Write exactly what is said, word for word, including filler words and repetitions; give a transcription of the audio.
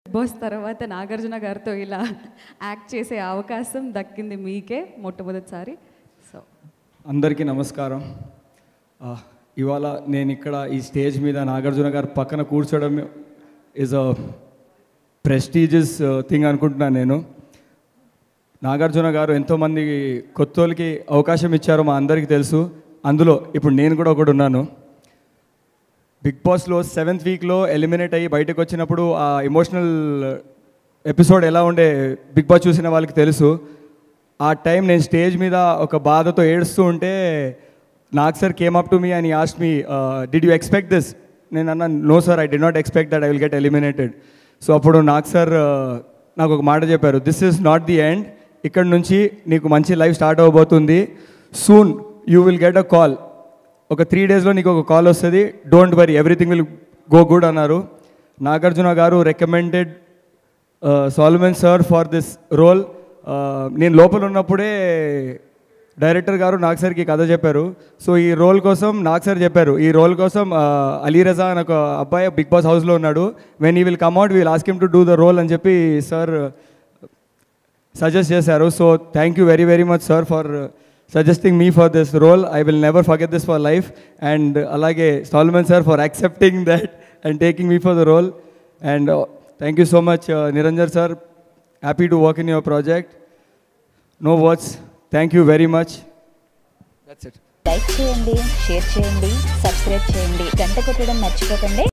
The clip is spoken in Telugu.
బాస్ తర్వాత నాగార్జున గారితో ఇలా యాక్ట్ చేసే అవకాశం దక్కింది మీకే మొట్టమొదటిసారి. సో అందరికీ నమస్కారం. ఇవాళ నేను ఇక్కడ ఈ స్టేజ్ మీద నాగార్జున గారు పక్కన కూర్చోవడం ఈజ్ అ ప్రెస్టీజియస్ థింగ్ అనుకుంటున్నాను. నేను నాగార్జున గారు ఎంతోమంది కొత్తోళ్ళకి అవకాశం ఇచ్చారో మా అందరికీ తెలుసు. అందులో ఇప్పుడు నేను కూడా ఒకటి ఉన్నాను. బిగ్ బాస్లో సెవెంత్ వీక్లో ఎలిమినేట్ అయ్యి బయటకు వచ్చినప్పుడు ఆ ఎమోషనల్ ఎపిసోడ్ ఎలా ఉండే బిగ్ బాస్ చూసిన వాళ్ళకి తెలుసు. ఆ టైం నేను స్టేజ్ మీద ఒక బాధతో ఏడుస్తూ ఉంటే Nag sir came up to me and ask me did you expect this? నేను అన్నా no sir, I did not expect that I will get eliminated. So అప్పుడు నాగ్ సార్ నాకు ఒక మాట చెప్పారు, this is not the end, ఇక్కడ నుంచి నీకు మంచి లైఫ్ స్టార్ట్ అవ్వబోతుంది, soon you will get a call, ఒక త్రీ డేస్లో నీకు ఒక కాల్ వస్తుంది, don't worry everything will go good అన్నారు. Nagarjuna garu recommended Solomon sir for this role. నేను లోపల ఉన్నప్పుడే డైరెక్టర్ గారు నాగ్ సార్కి కథ చెప్పారు. సో ఈ రోల్ కోసం నాగ్ సార్ చెప్పారు, ఈ రోల్ కోసం అలీ రజా అని ఒక అబ్బాయి బిగ్ బాస్ హౌస్లో ఉన్నాడు, when he will come out will ask him to do the role అని చెప్పి సార్ సజెస్ట్ చేశారు. So thank you very very much sir for suggesting me for this role. I will never forget this for life. And alage Solomon sir for accepting that and taking me for the role. And uh, thank you so much uh, Niranjan sir. Happy to work in your project. No words. Thank you very much. That's it. Like cheyandi, share cheyandi, subscribe cheyandi, ganta kottadam marchipokandi.